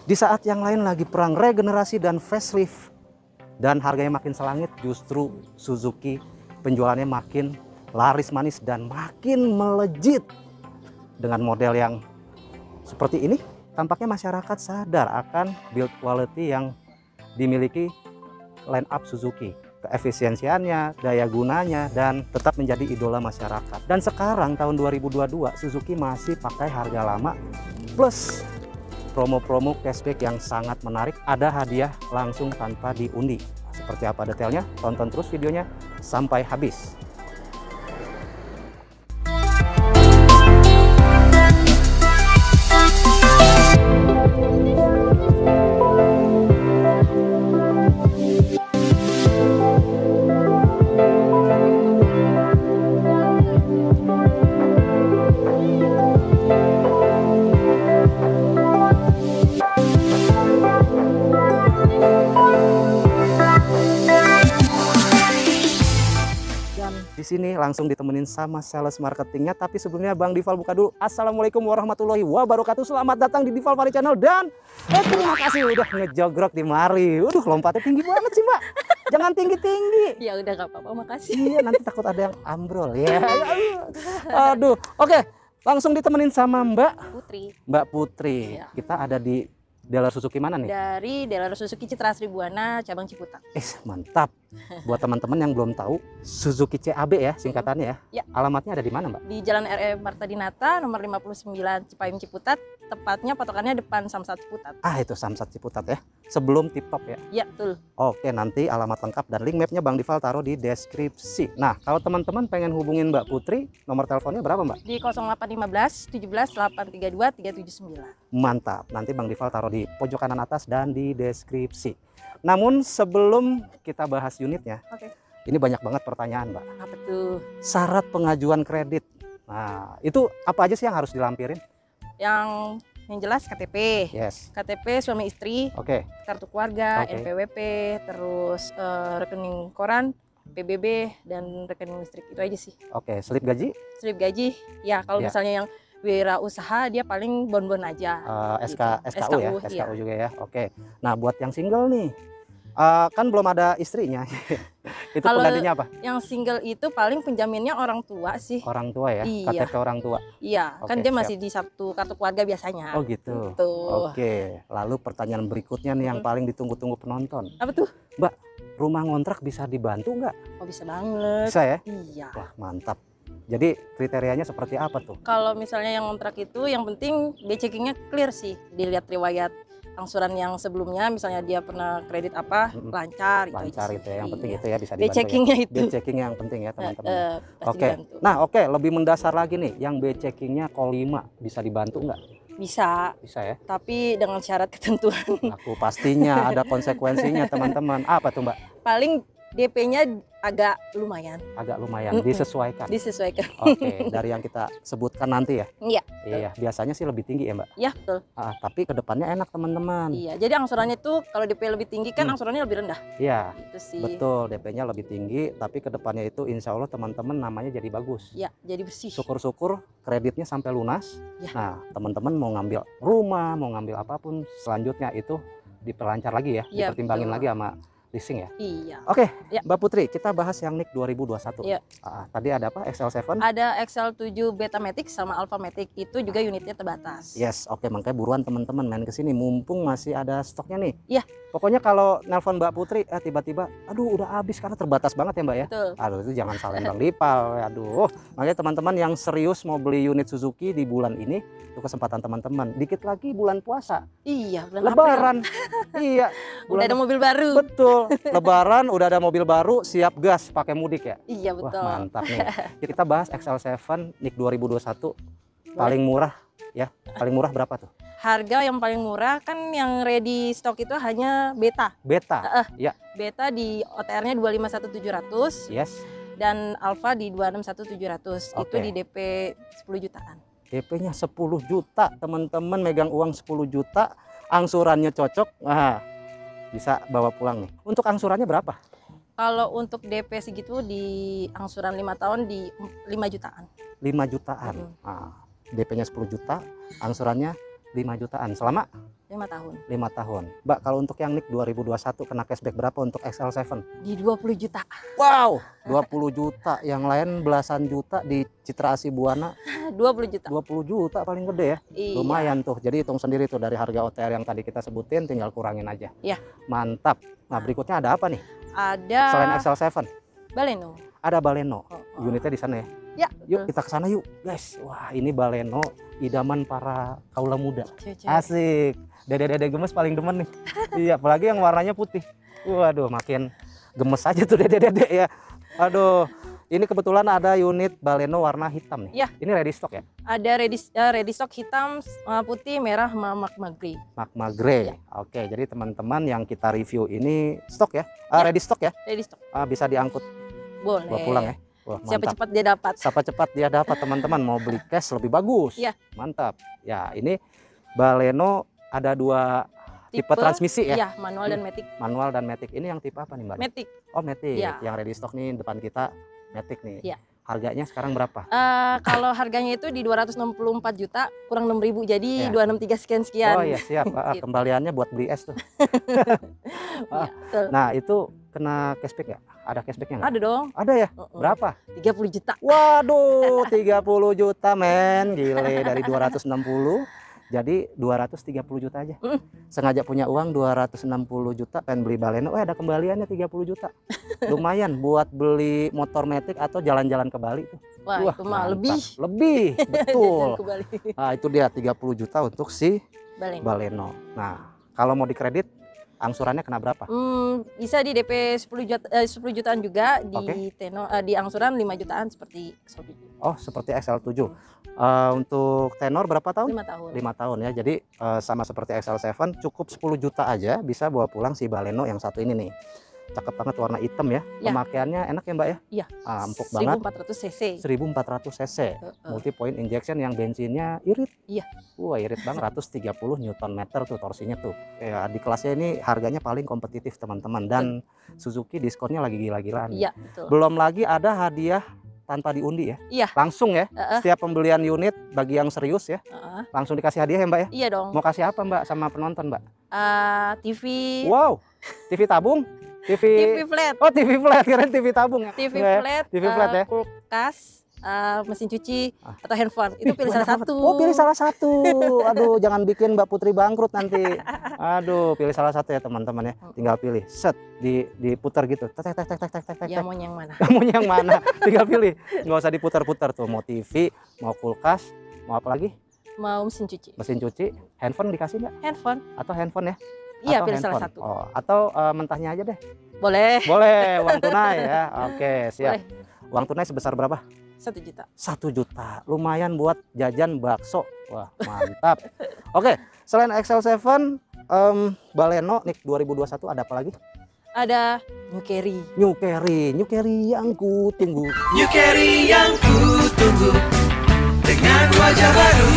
Di saat yang lain lagi perang regenerasi dan facelift dan harganya makin selangit, justru Suzuki penjualannya makin laris manis dan makin melejit. Dengan model yang seperti ini, tampaknya masyarakat sadar akan build quality yang dimiliki line up Suzuki, keefisiensiannya, daya gunanya, dan tetap menjadi idola masyarakat. Dan sekarang tahun 2022 Suzuki masih pakai harga lama plus promo-promo cashback yang sangat menarik. Ada hadiah langsung tanpa diundi. Seperti apa detailnya? Tonton terus videonya sampai habis. Di sini langsung ditemenin sama sales marketingnya, tapi sebelumnya Bang Dival buka dulu. Assalamualaikum warahmatullahi wabarakatuh. Selamat datang di Dival Fari Channel dan terima kasih udah ngejogrok di mari. Lompatnya tinggi banget sih Mbak. Jangan tinggi-tinggi. Ya udah gak apa-apa, makasih. Iya, nanti takut ada yang ambrol ya. Aduh, oke. Langsung ditemenin sama Mbak Putri. Ya. Kita ada di dealer Suzuki mana nih? Dari dealer Suzuki Citra Sribuana, cabang Ciputat. Mantap. Buat teman-teman yang belum tahu, Suzuki CAB ya singkatannya ya. Ya. Alamatnya ada di mana, Mbak? Di Jalan RE Marta Dinata, nomor 59 Cipayung Ciputat. Tepatnya patokannya depan Samsat Ciputat. Itu Samsat Ciputat ya. Sebelum Tip Top ya. Ya, betul. Oke, nanti alamat lengkap dan link mapnya Bang Dival taruh di deskripsi. Nah, kalau teman-teman pengen hubungin Mbak Putri, nomor teleponnya berapa, Mbak? Di 0815 17 832 379. Mantap. Nanti Bang Dival taruh di pojok kanan atas dan di deskripsi. Namun sebelum kita bahas unitnya, Oke. ini banyak banget pertanyaan, Mbak. Apa tuh? Syarat pengajuan kredit. Nah, itu apa aja sih yang harus dilampirin? Yang jelas KTP. Yes. KTP suami istri, Oke. kartu keluarga, Oke. NPWP, terus rekening koran, PBB, dan rekening listrik. Itu aja sih. Oke, slip gaji, Slip gaji, ya kalau Ya. misalnya yang wirausaha dia paling bon-bon aja. SKU ya, iya. SKU juga ya. Oke. Nah, buat yang single nih, kan belum ada istrinya. Itu Kalau penggantinya apa? Yang single itu paling penjaminnya orang tua sih. Orang tua ya, Iya. KTP orang tua. Iya, kan Oke, dia siap. masih di satu kartu keluarga biasanya. Oh gitu. Tuh. Oke. Lalu pertanyaan berikutnya nih yang paling ditunggu-tunggu penonton. Apa tuh? Rumah ngontrak bisa dibantu nggak? Oh, bisa banget. Bisa ya? Iya. Wah, mantap. Jadi kriterianya seperti apa tuh? Kalau misalnya yang kontrak itu yang penting checkingnya clear sih. Dilihat riwayat angsuran yang sebelumnya, misalnya dia pernah kredit apa, lancar. Lancar aja itu ya, yang sih. penting Iya. itu ya bisa dibantu. Checkingnya itu. checkingnya yang penting ya teman-teman. Pasti Oke. dibantu. Nah, oke, lebih mendasar lagi nih, yang checkingnya call 5 bisa dibantu nggak? Bisa, Bisa ya? tapi dengan syarat ketentuan. Aku pastinya ada konsekuensinya teman-teman. Apa tuh Mbak? Paling DP-nya agak lumayan, Agak lumayan disesuaikan. disesuaikan. Oke, dari yang kita sebutkan nanti ya. Iya. Iya, biasanya sih lebih tinggi ya Mbak. Ya, betul. Tapi kedepannya enak teman-teman. Iya, jadi angsurannya tuh kalau DP lebih tinggi kan angsurannya lebih rendah. Iya, Itu sih. betul. DP-nya lebih tinggi, tapi kedepannya itu insya Allah teman-teman namanya jadi bagus. Ya, jadi bersih. Syukur-syukur kreditnya sampai lunas. Ya. Nah, teman-teman mau ngambil rumah, mau ngambil apapun selanjutnya itu diperlancar lagi ya, Iya, dipertimbangin betul. lagi sama leasing ya. Iya. Oke, Ya. Mbak Putri, kita bahas yang NIK 2021. Iya. Tadi ada apa? XL7? Ada XL7 Beta Matic sama Alpha Matic, itu juga unitnya terbatas. Yes, oke, makanya buruan teman-teman main ke sini mumpung masih ada stoknya nih. Iya. Pokoknya kalau nelpon Mbak Putri tiba-tiba aduh udah habis karena terbatas banget ya Mbak ya. Betul. Aduh, itu jangan salahin Bang Dipal. Aduh. Makanya teman-teman yang serius mau beli unit Suzuki di bulan ini, itu kesempatan teman-teman. Dikit lagi bulan puasa. Iya, bulan Lebaran. Iya. April. Udah ada mobil baru. Betul. Lebaran udah ada mobil baru, siap gas pakai mudik ya. Iya, betul. Wah, mantap nih. Kita bahas XL7 NIK 2021 paling murah ya. Paling murah berapa tuh? Harga yang paling murah kan yang ready stock itu hanya Beta. Beta. Ya. Beta di OTR-nya 251.700 Yes. dan Alpha di 261.700. Itu Oke. di DP 10 jutaan. DP-nya 10 juta, teman-teman megang uang 10 juta, angsurannya cocok, wah bisa bawa pulang nih. Untuk angsurannya berapa? Kalau untuk DP segitu di angsuran 5 tahun di 5 jutaan. 5 jutaan. DP-nya 10 juta, angsurannya 5 jutaan. Selama 5 tahun. 5 tahun. Mbak, kalau untuk yang NIK 2021 kena cashback berapa untuk XL7? Di 20 juta. Wow, 20 juta. Yang lain belasan juta di Citra Asibuana. 20 juta. 20 juta paling gede ya. Iya. Lumayan tuh. Jadi hitung sendiri tuh dari harga OTR yang tadi kita sebutin, tinggal kurangin aja. Iya. Mantap. Nah, berikutnya ada apa nih? Ada Selain XL7, Baleno. ada Baleno. Oh. Unitnya di sana ya. Ya, Yuk kita ke sana yuk, guys. Wah, ini Baleno idaman para kaula muda. Cewek-cewek. Asik. Dede-dede gemes paling demen nih. Iya, apalagi yang warnanya putih. Waduh, makin gemes aja tuh dede-dede ya. Aduh, ini kebetulan ada unit Baleno warna hitam nih. Ya. Ini ready stock ya? Ada ready stock hitam, putih, merah, magma grey. Magma Grey. Ya. Oke, jadi teman-teman yang kita review ini stok ya? Ready stock ya? Ready stock. Bisa diangkut Boleh. bawa pulang ya? Wah, Siapa mantap. cepat dia dapat. Siapa cepat dia dapat teman-teman, mau beli cash lebih bagus. Iya. Mantap. Ya, ini Baleno ada 2 tipe transmisi ya? Iya, manual dan matic. Manual dan matic. Ini yang tipe apa nih, Mbak? Matic. Oh, matic. Iya. Yang ready stock nih depan kita matic nih. Iya. Harganya sekarang berapa? Kalau harganya itu di 264 juta, kurang 6.000, jadi Iya. 263 sekian. Oh iya, siap. Gitu. Kembaliannya buat beli es tuh. Iya, betul. Nah, itu kena cashback nggak? Ada cashbacknya nggak? Ada dong. Ada ya? Berapa? 30 juta. Waduh, 30 juta men. Gile, dari 260 jadi 230 juta aja. Sengaja punya uang 260 juta pengen beli Baleno, ada kembaliannya 30 juta. Lumayan buat beli motor matic atau jalan-jalan ke Bali tuh. Wah, itu mah mantap. lebih. Lebih, betul. Jajan ke Bali. Nah, itu dia 30 juta untuk si Baleno. Baleno. Nah, kalau mau dikredit angsurannya kena berapa? Bisa di DP 10 jutaan juga, di Oke. di angsuran 5 jutaan seperti XL7. Oh, seperti XL7. Untuk tenor berapa tahun? 5 tahun. 5 tahun ya. Jadi sama seperti XL7, cukup 10 juta aja bisa bawa pulang si Baleno yang satu ini nih. Cakep banget, warna hitam ya. Ya. Pemakaiannya enak ya, Mbak ya? Iya. Empuk banget. 1400 cc. 1400 cc. Multi point injection yang bensinnya irit. Iya. Wah, irit banget, 130 Nm tuh torsinya tuh. Ya, di kelasnya ini harganya paling kompetitif teman-teman, dan Suzuki diskonnya lagi gila-gilaan. Iya, betul. Belum lagi ada hadiah tanpa diundi ya. Iya. Langsung ya. Setiap pembelian unit bagi yang serius ya, langsung dikasih hadiah ya, Mbak ya. Iya dong. Mau kasih apa, Mbak, sama penonton, Mbak? TV. Wow, TV tabung, TV flat. Oh, TV flat, keren TV tabung ya. TV Nggak ya? flat. TV flat ya. Kulkas, mesin cuci, atau handphone. Itu pilih salah satu. Oh, pilih salah satu. Aduh, jangan bikin Mbak Putri bangkrut nanti. Aduh, pilih salah satu ya teman-teman ya. Tinggal pilih, set, diputar gitu. Tek tek tek tek tek tek. Ya, mau yang mana? Mau yang mana? Tinggal pilih. Nggak usah diputar-putar tuh. Mau TV, mau kulkas, mau apa lagi? Mau mesin cuci. Mesin cuci, handphone dikasih nggak? Handphone. Atau handphone ya? Iya, Atau pilih salah handphone? satu. Oh, atau mentahnya aja deh. Boleh. Boleh, uang tunai ya. Oke, siap. Boleh. Uang tunai sebesar berapa? 1 juta. 1 juta. Lumayan buat jajan bakso. Wah, mantap. Oke, selain XL7, Baleno NIK 2021 ada apa lagi? Ada New Carry. New Carry yang ku tunggu. New Carry yang ku tunggu dengan wajah baru.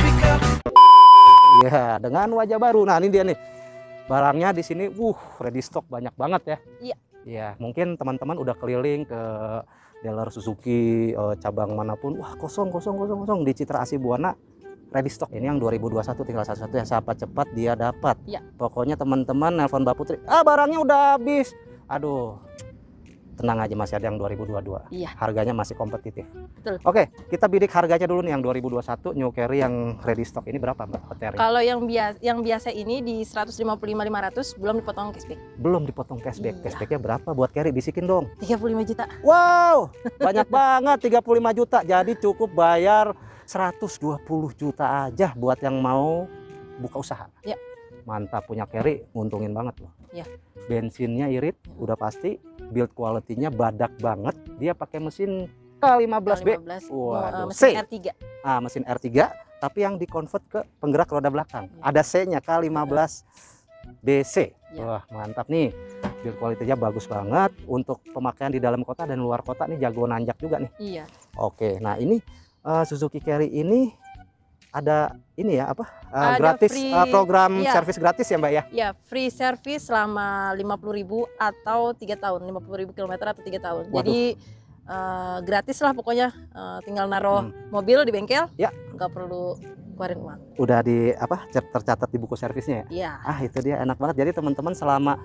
Ya, dengan wajah baru. Nah, ini dia nih. Barangnya di sini, ready stock banyak banget ya. Iya. Ya, mungkin teman-teman udah keliling ke dealer Suzuki cabang manapun. Wah, kosong di Citra Asibuana. Ready stock ini yang 2021 tinggal satu-satu ya, siapa cepat dia dapat. Iya. Pokoknya teman-teman nelpon Mbak Putri, barangnya udah habis. Aduh. Tenang aja, masih ada yang 2022. Iya. Harganya masih kompetitif. Betul. Oke, kita bidik harganya dulu nih yang 2021 New Carry yang ready stock ini berapa, Mbak Putri? Kalau yang biasa ini di 155.500 belum dipotong cashback. Belum dipotong cashback. Iya. Cashbacknya berapa buat carry? Bisikin dong. 35 juta. Wow, banyak banget 35 juta. Jadi cukup bayar 120 juta aja buat yang mau buka usaha. Ya. Mantap, punya carry nguntungin banget loh. Ya. Bensinnya irit, udah pasti. Build quality-nya badak banget. Dia pakai mesin K15B. Waduh, mesin C. R3. Mesin R3, tapi yang dikonvert ke penggerak roda belakang. Ya. Ada C-nya K15BC. Ya. Wah, mantap nih. Build quality-nya bagus banget. Untuk pemakaian di dalam kota dan luar kota nih jago nanjak juga nih. Iya. Oke, nah ini Suzuki Carry ini ada ini ya apa? Ada Gratis free, program iya. servis gratis ya, Mbak ya? Ya, free service selama 50.000 atau 3 tahun, 50.000 km atau 3 tahun. Waduh. Jadi gratis lah pokoknya, tinggal naruh mobil di bengkel, Ya. nggak perlu keluarin uang. Udah di apa tercatat di buku servisnya ya? Iya. Itu dia enak banget. Jadi teman-teman selama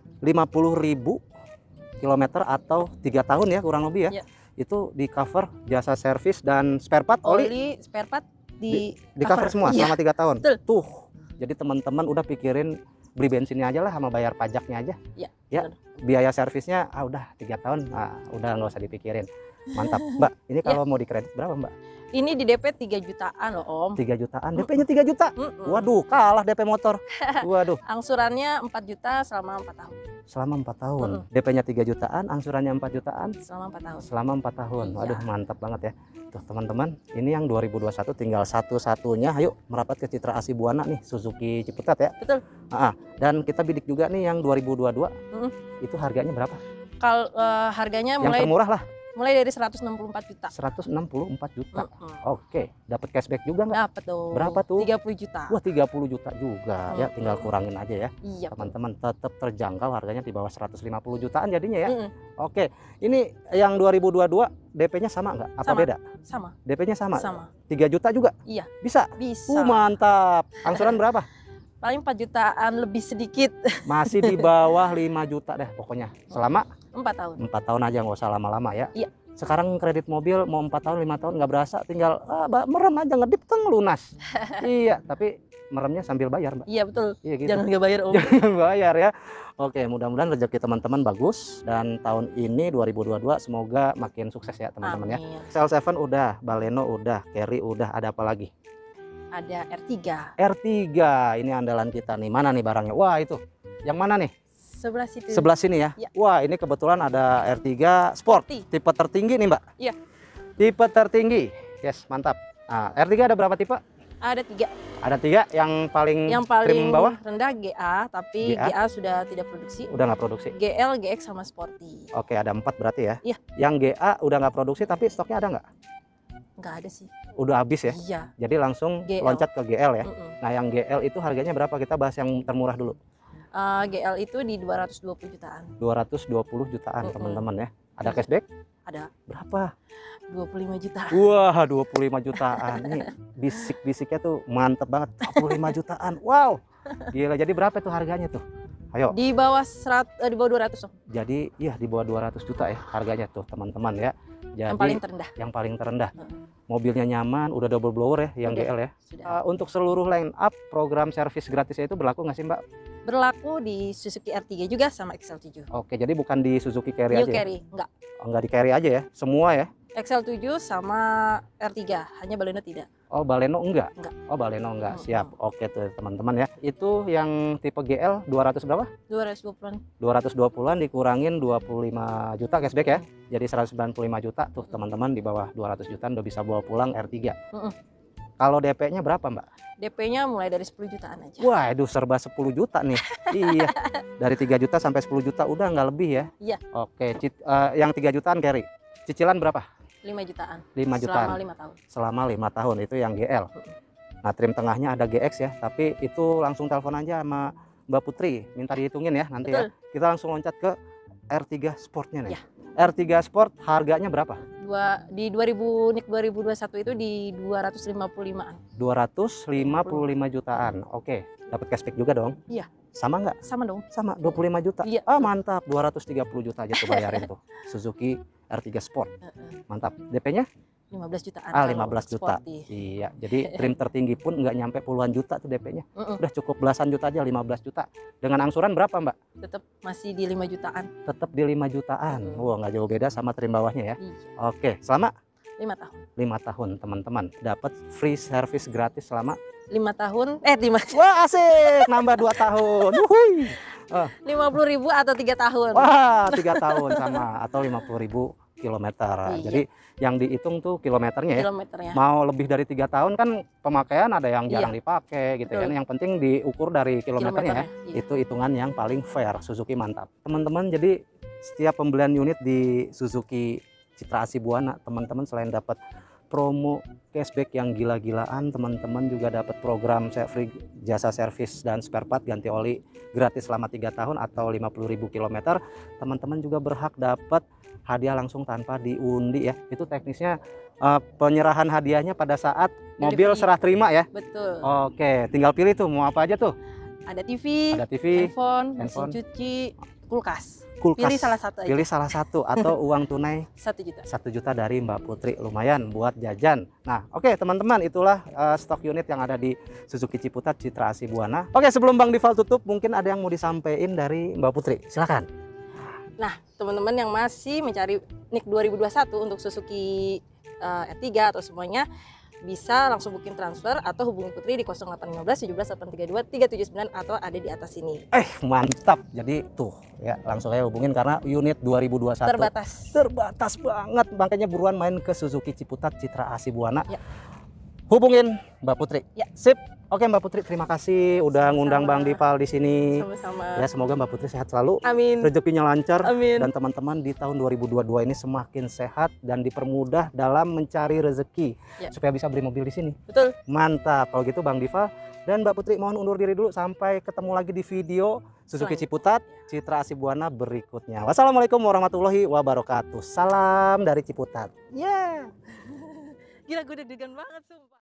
50.000 kilometer atau 3 tahun ya kurang lebih ya. Iya. Itu di cover jasa servis dan spare part oli Spare part di cover semua Iya. selama 3 tahun. Betul. Tuh. Jadi teman-teman udah pikirin beli bensinnya aja lah sama bayar pajaknya aja. Iya. Ya. Biaya servisnya udah 3 tahun. Udah nggak usah dipikirin. Mantap. Mbak, ini kalau mau dikredit berapa, Mbak? Ini di DP 3 jutaan loh Om. 3 jutaan. DP-nya 3 juta. Waduh, kalah DP motor. Waduh. Angsurannya 4 juta selama 4 tahun. Selama 4 tahun. DP-nya 3 jutaan, angsurannya 4 jutaan. Selama 4 tahun. Selama 4 tahun. Iya. Waduh, mantap banget ya. Tuh teman-teman, ini yang 2021 tinggal satu-satunya. Ayo merapat ke Citra Asibuana nih, Suzuki Ciputat ya. Betul. Dan kita bidik juga nih yang 2022. Itu harganya berapa? Kalau harganya Yang termurah lah. mulai dari 164 juta. 164 juta. Oke, dapat cashback juga nggak? Dapat tuh. Berapa tuh? 30 juta. Wah, 30 juta juga ya, tinggal kurangin aja ya. Iya. Teman-teman, tetap terjangkau harganya di bawah 150 jutaan jadinya ya. Oke, ini yang 2022 DP-nya sama nggak? Apa Sama. beda? Sama. DP-nya sama? Sama. 3 juta juga? Iya. Bisa? Bisa. Mantap. Angsuran berapa? Paling 4 jutaan lebih sedikit. Masih di bawah 5 juta deh pokoknya. Selama 4 tahun. 4 tahun aja, nggak usah lama-lama ya. Iya. Sekarang kredit mobil mau 4 tahun 5 tahun nggak berasa, tinggal merem aja ngedip teng lunas. Iya, tapi meremnya sambil bayar, Mbak. Iya betul. Iya gitu. Jangan nggak bayar Om. Jangan bayar ya. Oke, mudah-mudahan rezeki teman-teman bagus dan tahun ini 2022 semoga makin sukses ya teman-teman ya. Amin. Cell7 udah, Baleno udah, Carry udah, ada apa lagi? Ada R3. R3, ini andalan kita nih. Mana nih barangnya? Wah, itu. Yang mana nih? Sebelah situ. Sebelah sini ya. Ya. Wah, ini kebetulan ada R3 Sport. Tipe tertinggi nih, Mbak. Iya. Tipe tertinggi. Yes, mantap. R3 ada berapa tipe? Ada 3. Ada 3. Yang paling trim bawah rendah GA, tapi GA sudah tidak produksi. udah nggak produksi. GL, GX sama Sporty. Oke, ada 4 berarti ya. Iya. Yang GA udah nggak produksi tapi stoknya ada nggak? Nggak ada sih. Udah habis ya. Iya. Jadi langsung GL. loncat ke GL ya. Nah, yang GL itu harganya berapa? Kita bahas yang termurah dulu. GL itu di 220 jutaan. 220 jutaan teman-teman ya. Ada cashback? Ada. Berapa? 25 juta. Wah, 25 jutaan. Ini bisik-bisiknya tuh mantep banget. 25 jutaan. Wow. Gila. Jadi berapa tuh harganya tuh? Ayo. Di bawah 200 Om. Jadi iya di bawah 200 juta ya harganya tuh teman-teman ya. Jadi Yang paling terendah. Yang paling terendah. Mobilnya nyaman, udah double blower ya yang Udah, GL ya. Sudah. Untuk seluruh line up program servis gratisnya itu berlaku nggak sih, Mbak? Berlaku di Suzuki R3 juga sama XL7. Oke, jadi bukan di Suzuki Carry New aja Carry, ya? enggak. Nggak di Carry aja ya? Semua ya? XL7 sama R3, hanya Baleno tidak. Oh, Baleno enggak? Enggak. Oh, Baleno enggak. Siap. Oke tuh teman-teman ya. Itu yang tipe GL 200 berapa? 220-an. 220-an dikurangin 25 juta cashback ya. Jadi 195 juta tuh teman-teman, di bawah 200 juta udah bisa bawa pulang R3. Kalau DP-nya berapa, Mbak? DP-nya mulai dari 10 jutaan aja. Wah, itu serba 10 juta nih. Iya. Dari 3 juta sampai 10 juta udah nggak lebih ya. Iya. Oke, yang 3 jutaan carry. Cicilan berapa? 5 jutaan. 5 jutaan. Selama 5 tahun. Selama 5 tahun itu yang GL. Nah, trim tengahnya ada GX ya, tapi itu langsung telepon aja sama Mbak Putri, minta dihitungin ya nanti. Betul. Ya. Kita langsung loncat ke R3 Sportnya nih. Ya. R3 Sport harganya berapa? Di 2021 itu di 255-an. 255 jutaan. Oke, dapat cashback juga dong? Iya. Sama nggak? Sama dong. Sama, 25 juta. Iya. Mantap, 230 juta aja tuh bayarin tuh. Suzuki R3 Sport. Mantap. DP-nya? 15 jutaan. 15 juta. Iya, jadi trim tertinggi pun nggak nyampe puluhan juta tuh DP-nya. Udah cukup belasan juta aja, 15 juta. Dengan angsuran berapa, Mbak? Tetap masih di 5 jutaan. Tetap di 5 jutaan. Wah, nggak jauh beda sama trim bawahnya ya. Iya. Oke, selama 5 tahun. 5 tahun, teman-teman. Dapat free service gratis selama 5 tahun. 5. Wah, asik, nambah 2 tahun. Wuhui. 50.000 atau 3 tahun. Wah, 3 tahun sama atau 50.000 kilometer. Iya. Jadi yang dihitung tuh kilometernya ya. Kilometernya. Mau lebih dari 3 tahun kan pemakaian ada yang jarang dipakai gitu Betul. kan. Yang penting diukur dari kilometernya ya. Iya. Itu hitungan yang paling fair. Suzuki mantap. Teman-teman, jadi setiap pembelian unit di Suzuki Citra Asibuana, teman-teman selain dapat promo cashback yang gila-gilaan. Teman-teman juga dapat program free jasa servis dan spare part ganti oli gratis selama 3 tahun atau 50.000 km. Teman-teman juga berhak dapat hadiah langsung tanpa diundi ya. Itu teknisnya penyerahan hadiahnya pada saat mobil Delivery. serah terima ya. Betul. Oke, tinggal pilih tuh mau apa aja tuh. Ada TV, Ada TV, handphone, handphone. mesin cuci, kulkas. kulkas. Pilih salah satu aja. Pilih salah satu atau uang tunai 1 juta. 1 juta dari Mbak Putri, lumayan buat jajan. Nah, oke teman-teman, itulah stok unit yang ada di Suzuki Ciputat Citra Hasibuana. Oke, sebelum Bang Dival tutup, mungkin ada yang mau disampaikan dari Mbak Putri. Silakan. Nah, teman-teman yang masih mencari NIK 2021 untuk Suzuki R3 atau semuanya, bisa langsung booking transfer atau hubungi Putri di 0815 17 832 379 atau ada di atas sini. Mantap. Jadi tuh ya, langsung aja hubungin karena unit 2021 terbatas banget. Makanya buruan main ke Suzuki Ciputat Citra Hasibuana. Ya. Hubungin Mbak Putri. Ya. Sip. Oke Mbak Putri, terima kasih udah Sama-sama. ngundang Bang Dival di sini. Sama-sama. Ya, semoga Mbak Putri sehat selalu. Amin. Rezekinya lancar. Amin. Dan teman-teman di tahun 2022 ini semakin sehat dan dipermudah dalam mencari rezeki Ya. supaya bisa beli mobil di sini. Betul. Mantap. Kalau gitu Bang Dival dan Mbak Putri mohon undur diri dulu sampai ketemu lagi di video Suzuki Ciputat Citra Hasibuana berikutnya. Wassalamualaikum warahmatullahi wabarakatuh. Salam dari Ciputat. Gila, gue deg-degan banget sumpah.